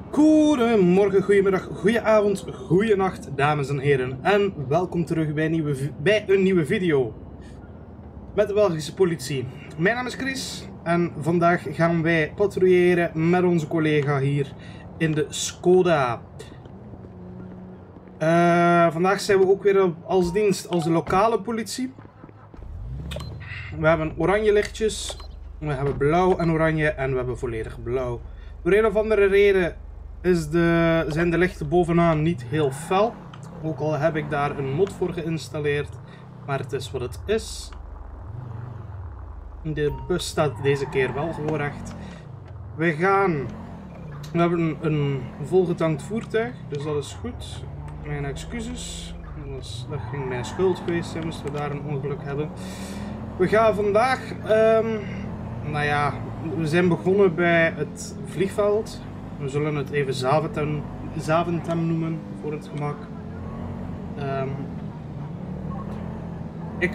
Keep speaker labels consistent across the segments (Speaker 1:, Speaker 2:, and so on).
Speaker 1: Goedemorgen, goedemiddag, goedenavond, goedenacht, dames en heren. En welkom terug bij een nieuwe video met de Belgische politie. Mijn naam is Chris en vandaag gaan wij patrouilleren met onze collega hier in de Skoda. Vandaag zijn we ook weer als dienst als de lokale politie. We hebben oranje lichtjes, we hebben blauw en oranje en we hebben volledig blauw. Door een of andere reden zijn de lichten bovenaan niet heel fel. Ook al heb ik daar een mod voor geïnstalleerd. Maar het is wat het is. De bus staat deze keer wel gewoon recht. We hebben een volgetankt voertuig. Dus dat is goed. Mijn excuses. Dat ging mijn schuld geweest zijn moesten we daar een ongeluk hebben. We gaan vandaag... nou ja, we zijn begonnen bij het vliegveld. We zullen het even Zaventem noemen voor het gemak. Ik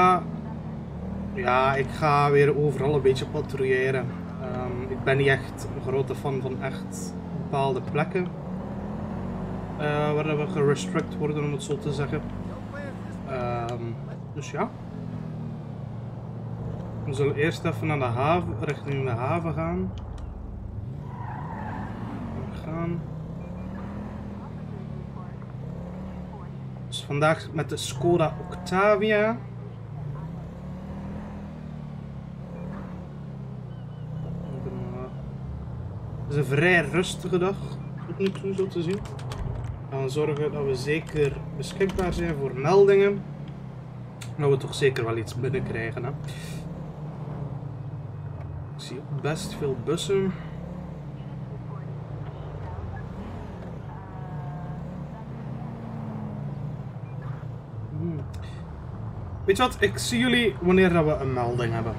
Speaker 1: ga weer overal een beetje patrouilleren. Ik ben niet echt een grote fan van echt bepaalde plekken waar we gerestrict worden, om het zo te zeggen. Dus ja. We zullen eerst even naar de haven, richting de haven gaan. Dus vandaag met de Skoda Octavia. Het is een vrij rustige dag tot nu toe, zo te zien. We gaan zorgen dat we zeker beschikbaar zijn voor meldingen. Dat we toch zeker wel iets binnenkrijgen. Hè? Ik zie best veel bussen. Weet je wat, ik zie jullie wanneer we een melding hebben.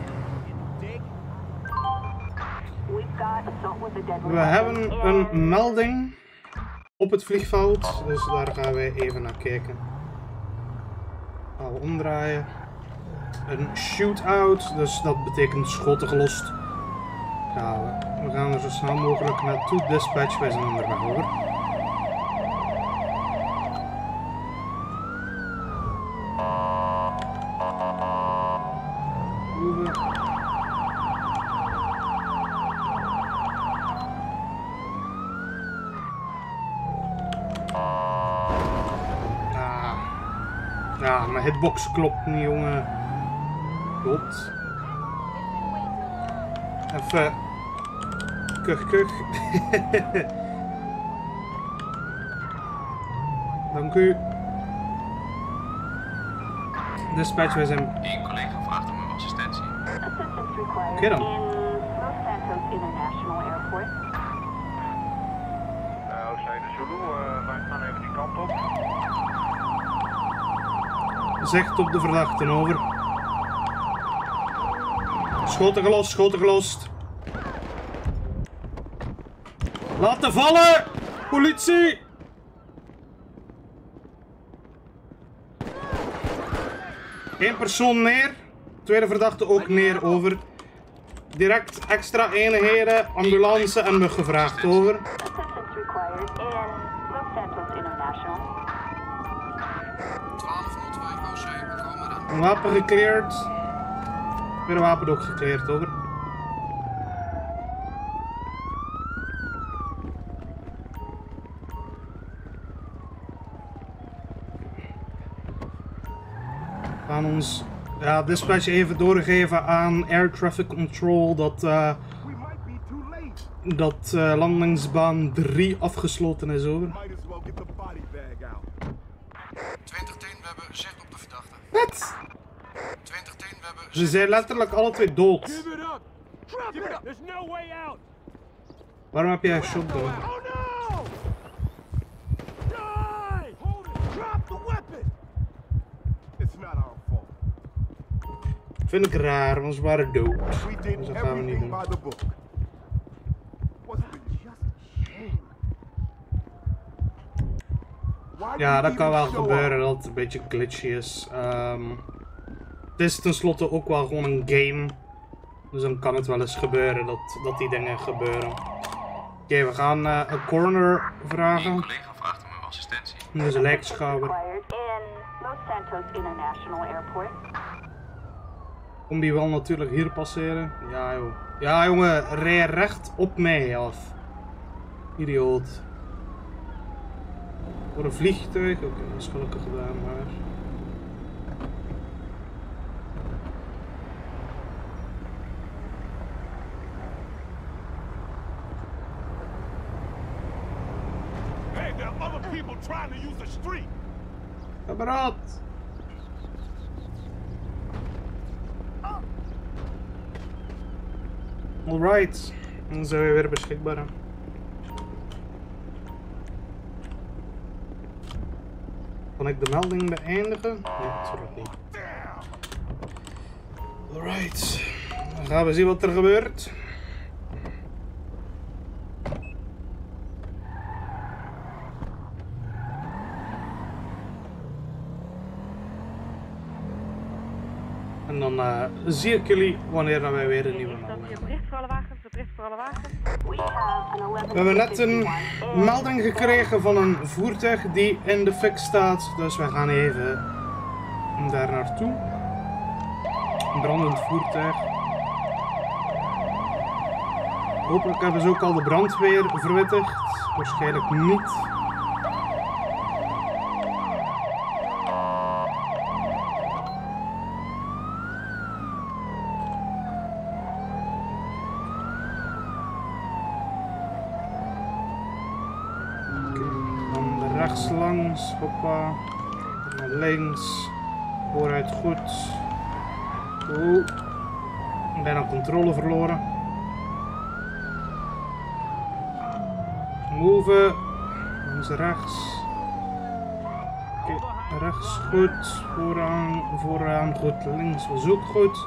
Speaker 1: We hebben een melding op het vliegveld, dus daar gaan wij even naar kijken. Gaan we omdraaien. Een shootout, dus dat betekent schoten gelost. We gaan er zo snel mogelijk naartoe. Dispatch, wij zijn onderweg hoor. Ja, mijn hitbox klopt niet, jongen. Klopt. Even. Kuch. Dank u. Dispatch, wij zijn...
Speaker 2: Eén collega vraagt om uw assistentie.
Speaker 1: Oké dan.
Speaker 3: Zijde Zulu, wij gaan even die kant op.
Speaker 1: Zegt op de verdachten, over. Schoten gelost. Laten vallen! Politie! Eén persoon neer. Tweede verdachte ook neer, over. Direct extra eenheden, ambulance en mug gevraagd, over. Een wapen gecleared. Weer een wapen ook gecleared, over. We gaan ons dispatch even doorgeven aan Air Traffic Control dat landingsbaan 3 afgesloten is, over.
Speaker 2: 2010, we hebben zicht op de verdachte.
Speaker 1: Wat?
Speaker 2: 2010, we hebben...
Speaker 1: Ze zijn letterlijk alle twee dood. Waarom heb jij een shotgun? Vind ik raar, want ze waren dood. Dus dat gaan we niet doen. Ja, dat kan wel gebeuren dat het een beetje glitchy is. Het is tenslotte ook wel gewoon een game. Dus dan kan het wel eens gebeuren dat die dingen gebeuren. Oké, we gaan een coroner
Speaker 2: Een
Speaker 1: vragen.
Speaker 2: collega vraagt om uw assistentie.
Speaker 1: Dus een lijkschouwer.
Speaker 4: Required in Los Santos International Airport.
Speaker 1: Combi wil natuurlijk hier passeren. Ja, joh. Ja, jongen, rij recht op mij af. Idioot. Voor een vliegtuig? Oké, dat is gelukkig gedaan, maar...
Speaker 5: Hey, there are other people trying to use the street.
Speaker 1: Kameraad! Alright, dan zijn we weer beschikbaar. Hè. Kan ik de melding beëindigen? Nee, natuurlijk niet. Alright, dan gaan we zien wat er gebeurt. En dan zie ik jullie wanneer wij weer een nieuwe melding hebben.
Speaker 4: Bericht voor alle wagens, bericht voor alle wagens. We have an 11.
Speaker 1: We hebben net een melding gekregen van een voertuig die in de fik staat. Dus we gaan even daar naartoe. Een brandend voertuig. Hopelijk hebben ze ook al de brandweer verwittigd. Waarschijnlijk niet. Rechts langs, hoppa, naar links, vooruit goed. Oeh, bijna controle verloren. Move, links rechts. Oké, rechts goed, vooraan goed, links was ook goed.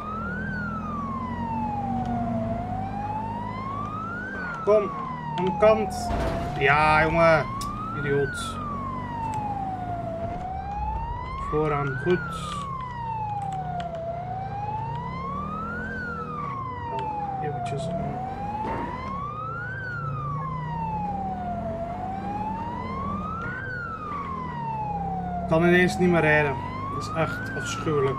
Speaker 1: Kom, aan de kant. Ja jongen, idioot. Vooraan goed. Eventjes Ik kan ineens niet meer rijden. Dat is echt afschuwelijk.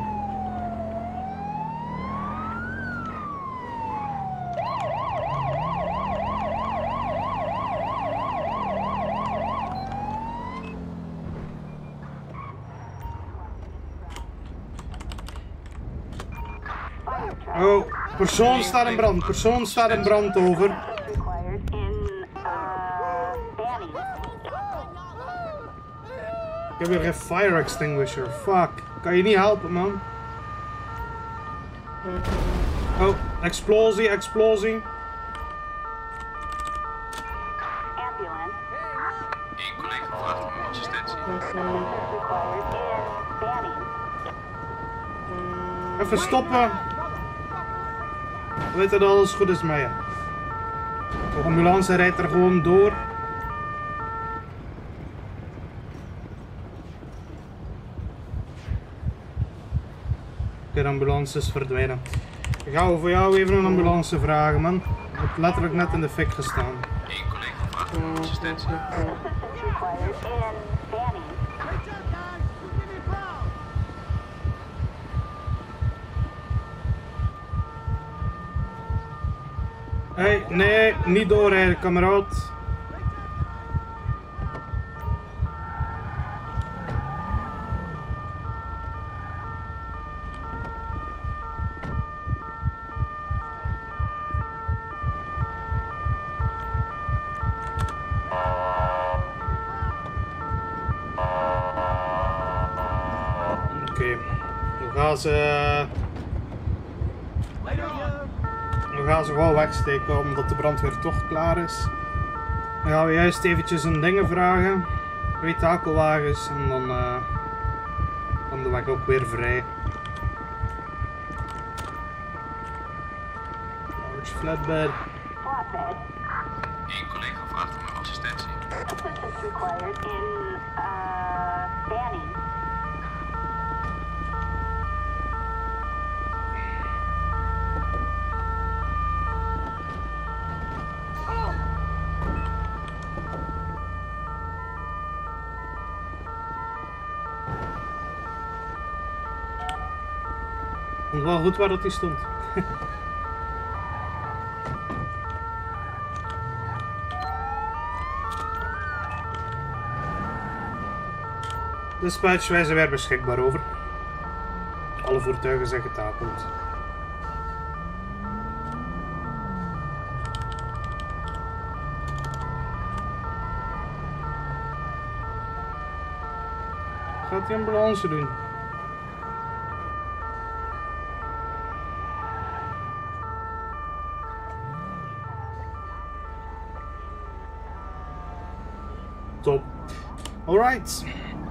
Speaker 1: Oh, persoon staat in brand. Persoon staat in brand over.
Speaker 4: Required in Banning.
Speaker 1: Ik heb weer geen fire extinguisher. Fuck. Kan je niet helpen, man? Oh, explosie, explosie.
Speaker 4: Ambulance.
Speaker 2: Een collega vraagt om uw assistentie.
Speaker 4: Required in Banning.
Speaker 1: Even stoppen. We weten dat alles goed is met je. De ambulance rijdt er gewoon door. Oké, de ambulance is verdwenen. Ik ga voor jou even een ambulance vragen, man. Ik heb letterlijk net in de fik gestaan.
Speaker 2: Een collega vraagt om uw assistentie.
Speaker 4: Assistance required in Banning.
Speaker 1: Hey, nee, niet doorrijden, kameraad. Oké, we gaan ze... We gaan ze gewoon wegsteken omdat de brandweer toch klaar is. Dan gaan we juist eventjes een dingen vragen. 2 takelwagens en dan kan de weg ook weer vrij. Large flatbed.
Speaker 4: Flatbed.
Speaker 2: Een collega vraagt om uw assistentie.
Speaker 4: Assistance required in Banning.
Speaker 1: vond wel goed waar dat die stond. Dispatch, wij zijn weer beschikbaar over. Alle voertuigen zijn getakeld. Gaat die ambulance doen? Top. Alright.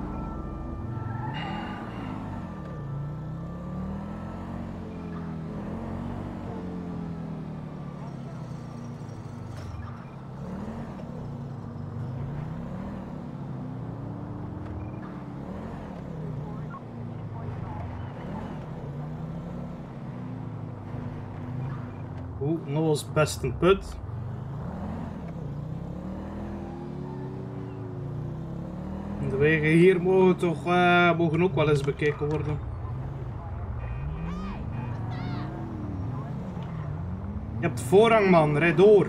Speaker 1: Oeh, dat was best een put. De wegen hier mogen toch mogen ook wel eens bekeken worden. Je hebt voorrang, man, rijd door.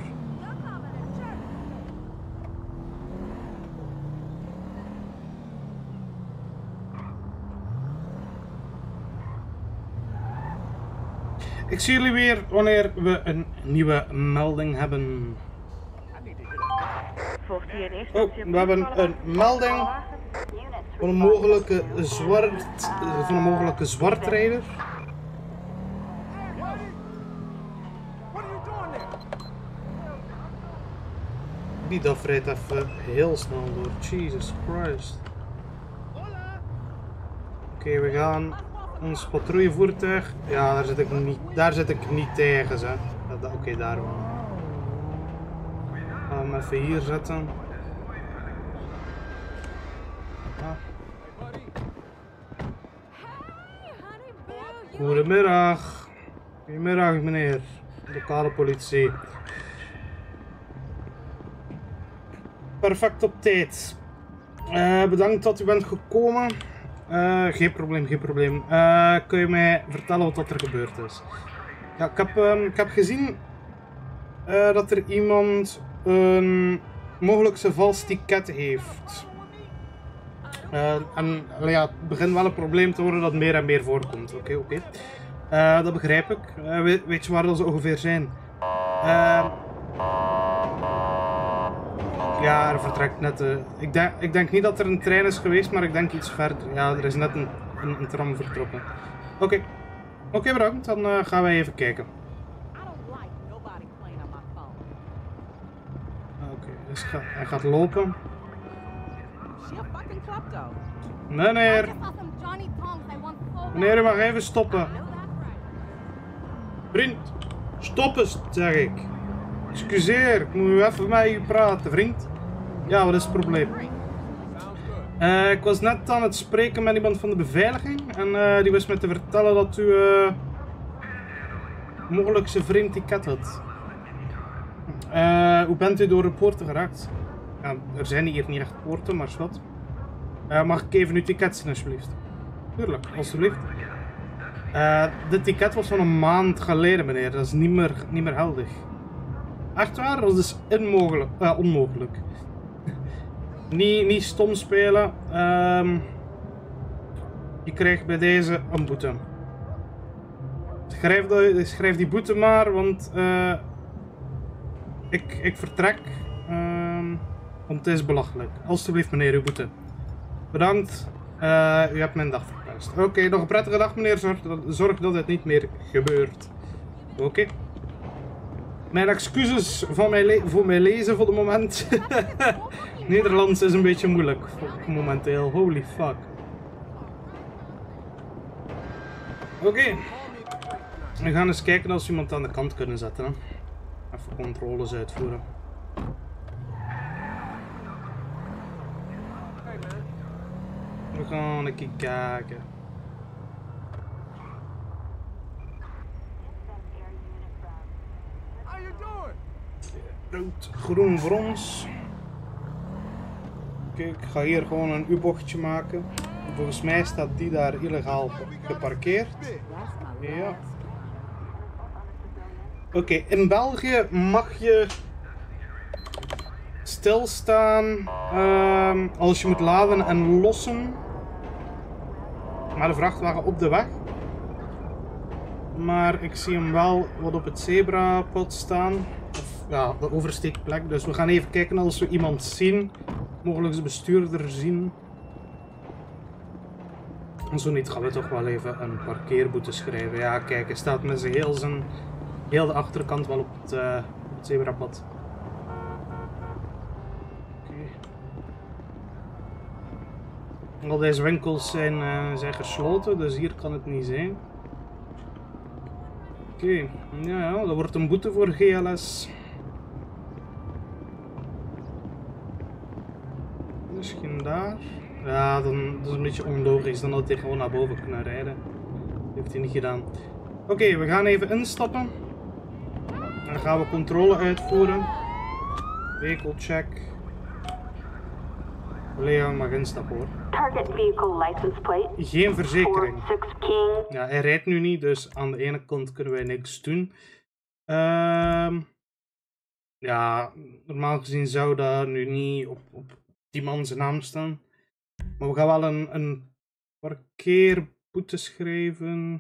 Speaker 1: Ik zie jullie weer wanneer we een nieuwe melding hebben. Oh, we hebben een melding van een mogelijke zwartrijder. Die dat rijdt even heel snel door. Jesus Christ. Oké, we gaan ons patrouillevoertuig. Ja, daar zit ik niet tegen, hè. Oké, daar wel. Gaan we hem even hier zetten. Ja. Goedemiddag. Goedemiddag, meneer. Lokale politie. Perfect op tijd. Bedankt dat u bent gekomen. Geen probleem, geen probleem. Kun je mij vertellen wat er gebeurd is? Ja, ik heb gezien dat er iemand een mogelijk vals ticket heeft. En ja, het begint wel een probleem te worden dat meer en meer voorkomt. Oké. Dat begrijp ik. Weet je waar dat ze ongeveer zijn? Ja, er vertrekt net. Ik denk niet dat er een trein is geweest, maar ik denk iets verder. Ja, er is net een tram vertrokken. Oké, bedankt. Dan gaan wij even kijken. Oké, dus hij gaat lopen. Meneer! Meneer, u mag even stoppen. Vriend, stop eens, zeg ik. Excuseer, ik moet u even met u praten, vriend. Ja, wat is het probleem? Ik was net aan het spreken met iemand van de beveiliging. En die wist me te vertellen dat u mogelijk zijn vreemd ticket had. Hoe bent u door de poorten geraakt? Ja, er zijn hier niet echt poorten, maar schat. Mag ik even uw ticket zien, alsjeblieft? Tuurlijk, alsjeblieft. Dit ticket was van een maand geleden, meneer. Dat is niet meer geldig. Echt waar? Dat is dus onmogelijk. Niet stom spelen. Je krijgt bij deze een boete. Schrijf die boete maar, want ik vertrek. Want het is belachelijk. Alsjeblieft, meneer, uw boete. Bedankt. U hebt mijn dag verpest. Oké, nog een prettige dag, meneer. Zorg dat het niet meer gebeurt. Oké. Mijn excuses voor mijn lezen voor het moment. Nederlands is een beetje moeilijk momenteel. Holy fuck. Oké. We gaan eens kijken als we iemand aan de kant kunnen zetten. Hè. Even controles uitvoeren. We gaan een keer kijken. Rood, groen voor ons. Oké, ik ga hier gewoon een U-bochtje maken. Volgens mij staat die daar illegaal geparkeerd. Ja. Oké, in België mag je stilstaan als je moet laden en lossen. Maar de vrachtwagen op de weg. Maar ik zie hem wel wat op het zebrapad staan. Of ja, de oversteekplek. Dus we gaan even kijken als we iemand zien. Mogelijk de bestuurder zien. En zo niet gaan we toch wel even een parkeerboete schrijven. Ja, kijk, hij staat met heel de achterkant wel op het zebrapad. Al deze winkels zijn gesloten, dus hier kan het niet zijn. Oké, ja, dat wordt een boete voor GLS. Misschien daar. Ja, dan dat is een beetje onlogisch. Dan had hij gewoon naar boven kunnen rijden. Dat heeft hij niet gedaan. Oké, we gaan even instappen. Dan gaan we controle uitvoeren. Vehicle check. Leon mag instappen hoor.
Speaker 4: Target vehicle license plate.
Speaker 1: Geen verzekering.
Speaker 4: 46 King.
Speaker 1: Ja, hij rijdt nu niet, dus aan de ene kant kunnen wij niks doen. Ja, normaal gezien zou dat nu niet op die man zijn naam staan. Maar we gaan wel een parkeerboete schrijven.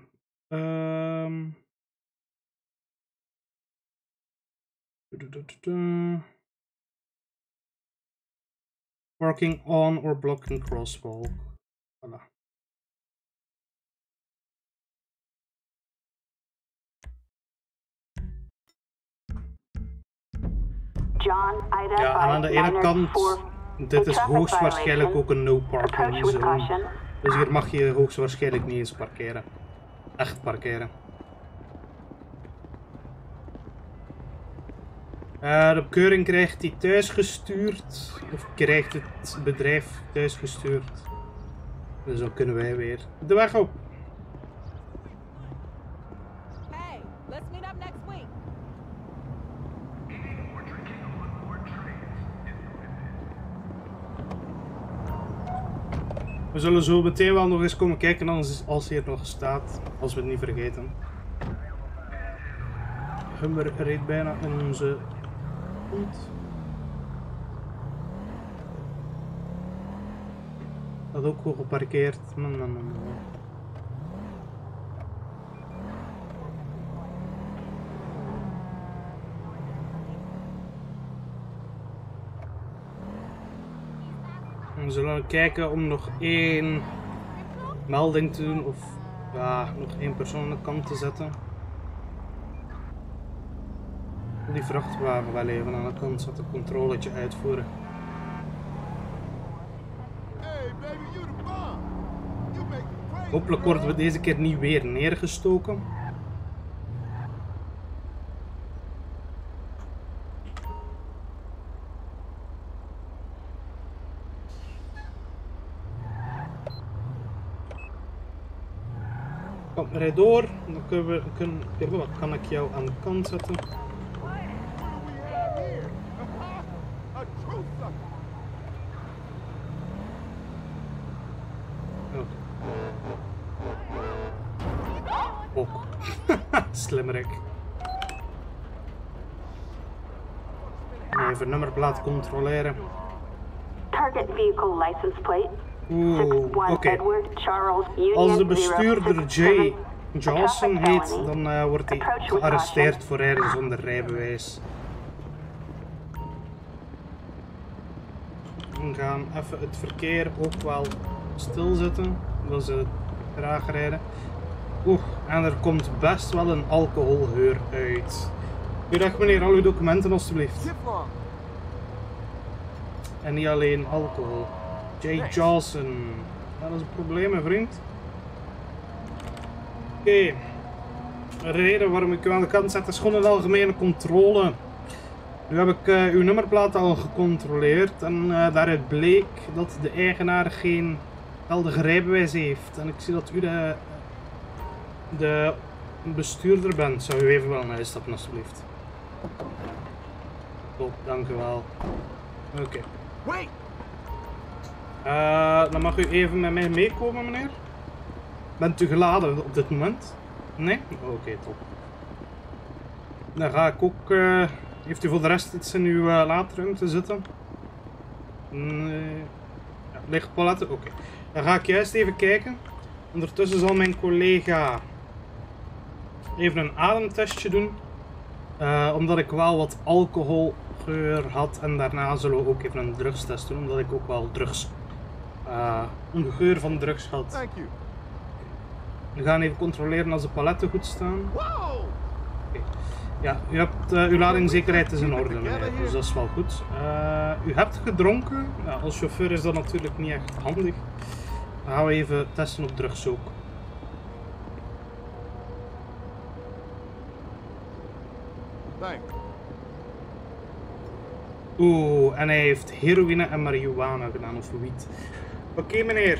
Speaker 1: Parking on or blocking crosswalk. Voilà.
Speaker 4: John, Ida,
Speaker 1: Ja, en aan de ene kant, dit is hoogstwaarschijnlijk ook een no parking zone. Dus hier mag je hoogstwaarschijnlijk niet eens parkeren. Echt parkeren. De bekeuring krijgt hij thuisgestuurd. Of krijgt het bedrijf thuisgestuurd. Dus dan kunnen wij weer de weg op.
Speaker 6: Hey, let's meet up next week.
Speaker 1: We zullen zo meteen wel nog eens komen kijken als hij er nog staat. Als we het niet vergeten. Hummer reed bijna in onze kont. Dat ook goed geparkeerd. Man. We zullen kijken om nog één melding te doen. Of ja, nog één persoon aan de kant te zetten. Die vrachtwagen wel even aan de kant zetten, controletje uitvoeren. Hopelijk worden we deze keer niet weer neergestoken. Kom, rijd door. Dan kan ik jou aan de kant zetten. Ook. Slimmerik. Even nummerplaat controleren.
Speaker 4: Target vehicle license plate.
Speaker 1: Oké. Als de bestuurder Jay Johnson heet, dan wordt hij gearresteerd voor rijden zonder rijbewijs. We gaan even het verkeer ook wel stilzetten, dan ze traag rijden. En er komt best wel een alcoholgeur uit. Goedendag meneer, al uw documenten alstublieft. En niet alleen alcohol. Jay Johnson. Dat is een probleem, mijn vriend. Oké. De reden waarom ik u aan de kant zet is gewoon een algemene controle. Nu heb ik uw nummerplaat al gecontroleerd en daaruit bleek dat de eigenaar geen geldige rijbewijs heeft. En ik zie dat u de bestuurder bent. Zou u even wel naar stappen alstublieft? Top, dank u wel. Oké. Dan mag u even met mij meekomen, meneer. Bent u geladen op dit moment? Nee? Oké, top. Dan ga ik ook... heeft u voor de rest iets in uw laadruimte zitten? Nee. Ja, ligt paletten? Oké. Dan ga ik juist even kijken. Ondertussen zal mijn collega even een ademtestje doen. Omdat ik wel wat alcoholgeur had. En daarna zullen we ook even een drugstest doen. Omdat ik ook wel drugs... een geur van drugs had.
Speaker 5: Thank you.
Speaker 1: We gaan even controleren als de paletten goed staan. Okay. Ja, u hebt, uw ladingzekerheid is in orde, meneer, dus dat is wel goed. U hebt gedronken. Ja, als chauffeur is dat natuurlijk niet echt handig. Dan gaan we even testen op drugs ook.
Speaker 5: Thanks.
Speaker 1: Oeh, en hij heeft heroïne en marihuana gedaan, of wiet. Oké, meneer.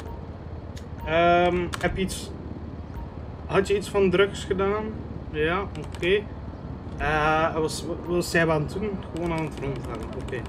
Speaker 1: Heb je iets... Had je iets van drugs gedaan? Ja, oké. Wat was jij aan het doen? Gewoon aan het rondgaan, oké.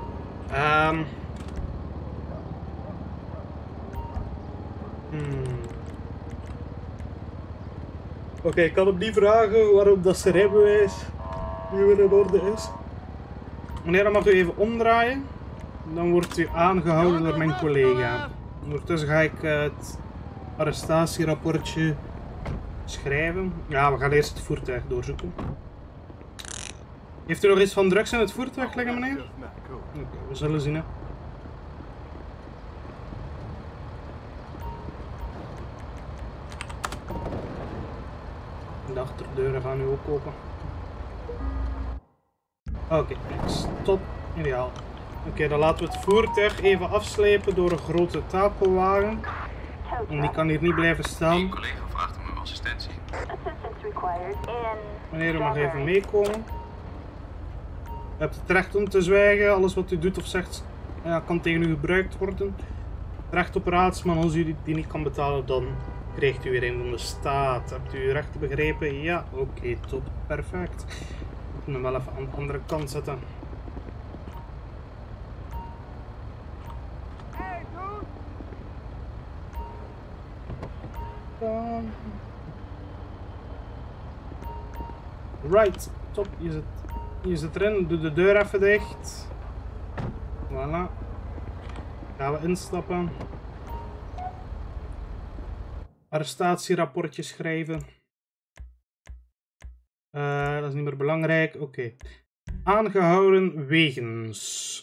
Speaker 1: Oké, ik kan hem niet vragen waarom dat zijn rijbewijs nu weer in orde is. Meneer, dan mag u even omdraaien. Dan wordt u aangehouden door mijn collega. Ondertussen ga ik het arrestatierapportje schrijven. Ja, we gaan eerst het voertuig doorzoeken. Heeft u nog iets van drugs in het voertuig liggen, meneer? Oké, we zullen zien, hè. De achterdeuren gaan nu ook open. Oké, stop. Ideaal. Oké, dan laten we het voertuig even afslepen door een grote takelwagen. En die kan hier niet blijven staan.
Speaker 2: Eén collega vraagt om uw assistentie.
Speaker 1: Meneer, u mag even meekomen. U hebt het recht om te zwijgen. Alles wat u doet of zegt kan tegen u gebruikt worden. Recht op raadsman. Als u die niet kan betalen, dan krijgt u weer een van de staat. Hebt u uw rechten begrepen? Ja, oké, top. Perfect. Ik moet hem wel even aan de andere kant zetten. Right, top, je zit erin, doe de deur even dicht. Voilà. Gaan we instappen. Arrestatierapportje schrijven. Dat is niet meer belangrijk, oké. Aangehouden wegens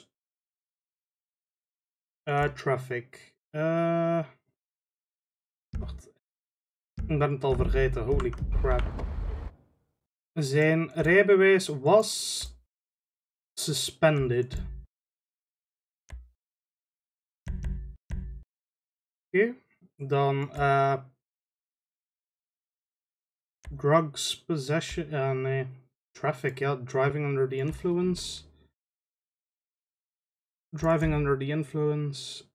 Speaker 1: traffic. Wacht. Ik ben het al vergeten, holy crap. Zijn rijbewijs was suspended. Oké, dan drugs possession, nee, traffic, ja, driving under the influence. Driving under the influence.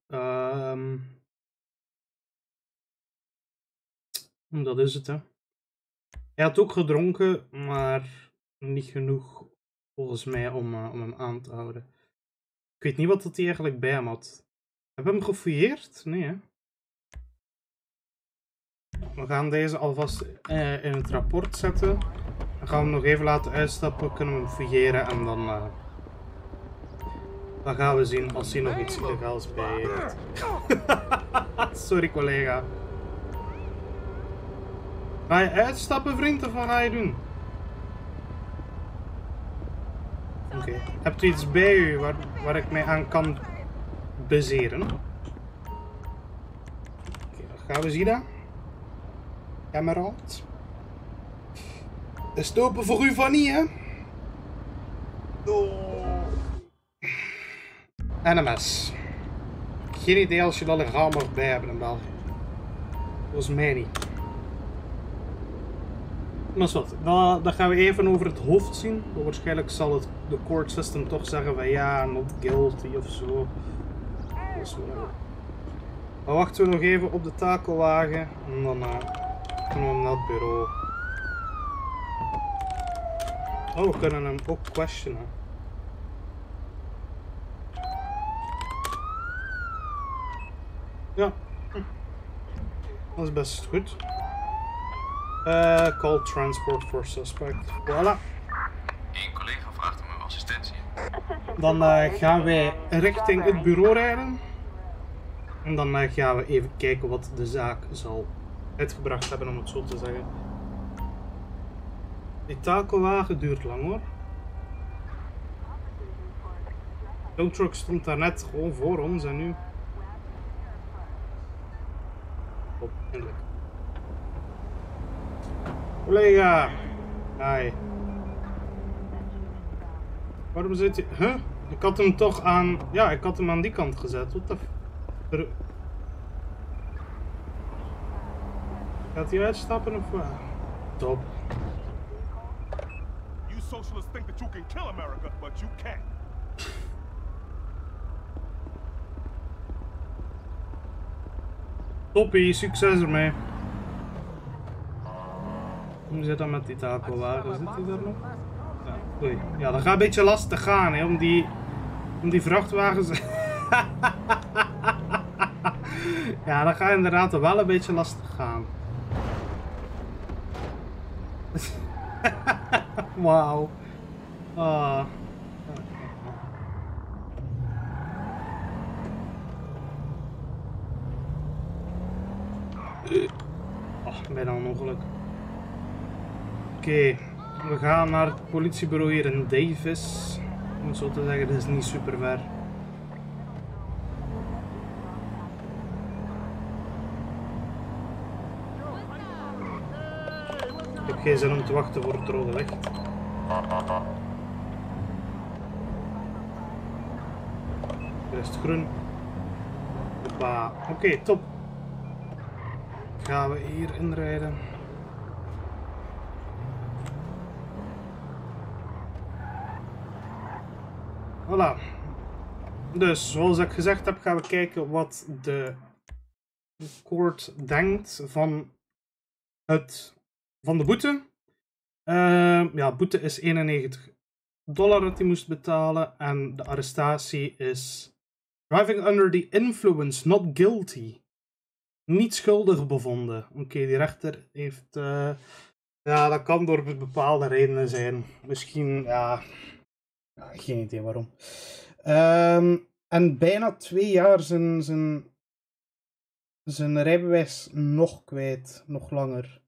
Speaker 1: Dat is het, hè. Hij had ook gedronken, maar niet genoeg volgens mij om hem aan te houden. Ik weet niet wat hij eigenlijk bij hem had. Hebben we hem gefouilleerd? Nee, hè. We gaan deze alvast in het rapport zetten. Dan gaan we hem nog even laten uitstappen, kunnen we hem fouilleren en dan gaan we zien als hij nog iets illegaals bij heeft. Sorry, collega. Ga je uitstappen, vriend, of wat ga je doen? Oké. Hebt u iets bij u waar ik mij aan kan bezeren? Oké, dan gaan we zien dan. Kameraad. De stopen voor u van niet, hè? NMS. Geen idee als je dat legaal mag bij hebben in België. Volgens mij niet. Maar is wat, dat gaan we even over het hoofd zien. Waarschijnlijk zal het de court system toch zeggen van ja, not guilty of zo. Dus dan wachten we nog even op de takelwagen en dan kunnen we naar het bureau. Oh, we kunnen hem ook questionen. Ja. Dat is best goed. Call transport for suspect. Voilà.
Speaker 2: Eén collega vraagt om uw assistentie.
Speaker 1: Dan gaan wij richting het bureau rijden. En dan gaan we even kijken wat de zaak zal uitgebracht hebben, om het zo te zeggen. Die takelwagen duurt lang hoor. De truck stond daar net gewoon voor ons en nu... Oh, eindelijk. Collega! Hi. Waarom zit je... Huh? Ik had hem toch aan... Ja, ik had hem aan die kant gezet. Wat de... Gaat hij uitstappen of wat? Top.
Speaker 5: You socialists think that you can kill America, but you can't.
Speaker 1: Toppie, succes ermee. Hoe zit dat met die takelwagen? Zit hij daar nog? Ja, oei. Ja, dat gaat een beetje lastig gaan, hè, om die vrachtwagens... Ja, dat gaat inderdaad wel een beetje lastig gaan. Wauw. Ah. Oh, bijna een ongeluk. Oké, we gaan naar het politiebureau hier in Davis. Om het zo te zeggen, dit is niet super ver. Ik heb geen zin om te wachten voor het rode licht. Hier is het groen. Hoppa. Oké, top. Gaan we hier inrijden. Voilà. Dus, zoals ik gezegd heb, gaan we kijken wat de court denkt van de boete. Ja, boete is $91 dat hij moest betalen. En de arrestatie is driving under the influence, not guilty. Niet schuldig bevonden. Oké, die rechter heeft... ja, dat kan door bepaalde redenen zijn. Misschien, ja... geen idee waarom. En bijna 2 jaar zijn rijbewijs nog kwijt. Nog langer.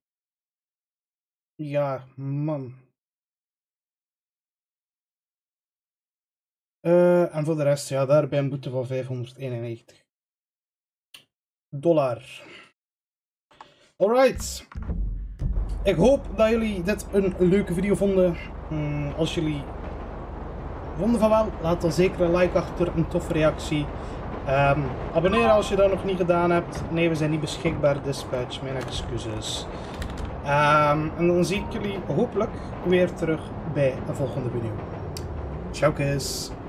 Speaker 1: Ja, man. En voor de rest, ja, daarbij een boete van $591. Alright. Ik hoop dat jullie dit een leuke video vonden. Als jullie vonden van wel, laat dan zeker een like achter, een toffe reactie. Abonneren als je dat nog niet gedaan hebt. Nee, we zijn niet beschikbaar, dispatch, mijn excuses. En dan zie ik jullie hopelijk weer terug bij een volgende video. Ciao, guys.